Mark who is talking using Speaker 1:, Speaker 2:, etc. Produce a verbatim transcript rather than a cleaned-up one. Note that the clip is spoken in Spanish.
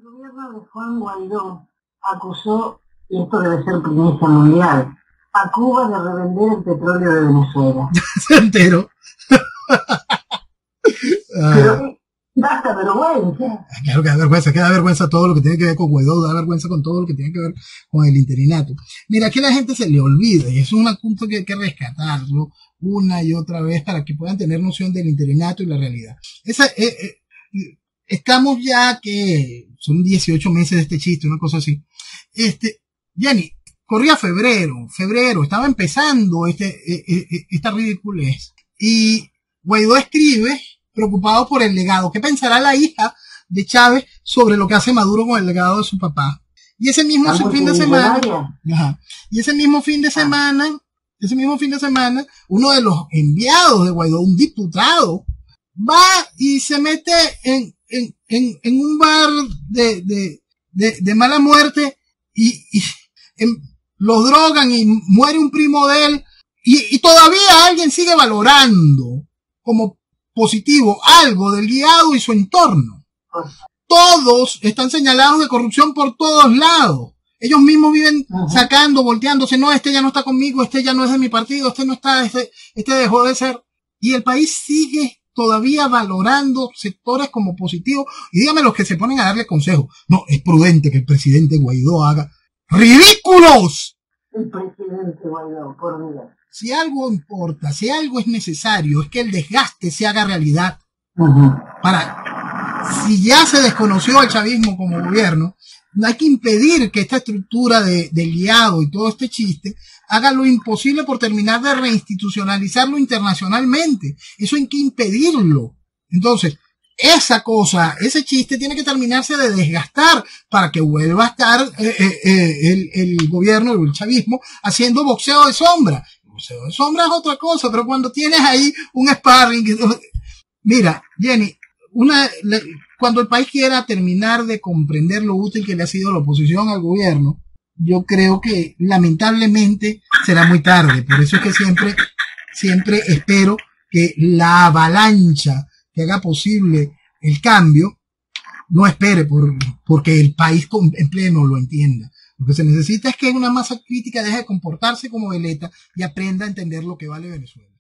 Speaker 1: gobierno de Juan Guaidó acusó, y esto debe ser primicia mundial, a Cuba de revender el petróleo de Venezuela.
Speaker 2: Se enteró.
Speaker 1: Pero eh, da hasta vergüenza.
Speaker 2: Claro que da vergüenza, que da vergüenza todo lo que tiene que ver con Guaidó, da vergüenza con todo lo que tiene que ver con el interinato. Mira, aquí la gente se le olvida, y eso es un punto que hay que rescatarlo una y otra vez para que puedan tener noción del interinato y la realidad. Esa, eh, eh, estamos ya que son dieciocho meses de este chiste, una cosa así. Este, Jenny, corría febrero, febrero, estaba empezando este, eh, eh, esta ridiculez. Y Guaidó escribe, preocupado por el legado. ¿Qué pensará la hija de Chávez sobre lo que hace Maduro con el legado de su papá? Y ese mismo fin de semana, ajá, y ese mismo fin de semana, ese mismo fin de semana, uno de los enviados de Guaidó, un diputado, va y se mete en, en, en, en un bar de, de, de, de mala muerte y, y en, lo drogan y muere un primo de él y, y todavía alguien sigue valorando como positivo algo del guiado y su entorno. Todos están señalados de corrupción por todos lados. Ellos mismos viven uh-huh. sacando, volteándose, no, este ya no está conmigo, este ya no es de mi partido, este no está, este, este dejó de ser. Y el país sigue todavía valorando sectores como positivos. Y dígame los que se ponen a darle consejos. No, es prudente que el presidente Guaidó haga ¡ridículos!
Speaker 1: El presidente Guaidó, por Dios.
Speaker 2: Si algo importa, si algo es necesario, es que el desgaste se haga realidad.
Speaker 1: Uh-huh.
Speaker 2: Para, si ya se desconoció el chavismo como gobierno, no hay que impedir que esta estructura de, de guiado y todo este chiste haga lo imposible por terminar de reinstitucionalizarlo internacionalmente. Eso hay que impedirlo. Entonces, esa cosa, ese chiste tiene que terminarse de desgastar para que vuelva a estar eh, eh, eh, el, el gobierno, el chavismo, haciendo boxeo de sombra. El boxeo de sombra es otra cosa, pero cuando tienes ahí un sparring... Mira, Jenny, una, le, cuando el país quiera terminar de comprender lo útil que le ha sido la oposición al gobierno, yo creo que lamentablemente será muy tarde. Por eso es que siempre, siempre espero que la avalancha que haga posible el cambio no espere por, porque el país en pleno lo entienda. Lo que se necesita es que una masa crítica deje de comportarse como veleta y aprenda a entender lo que vale Venezuela.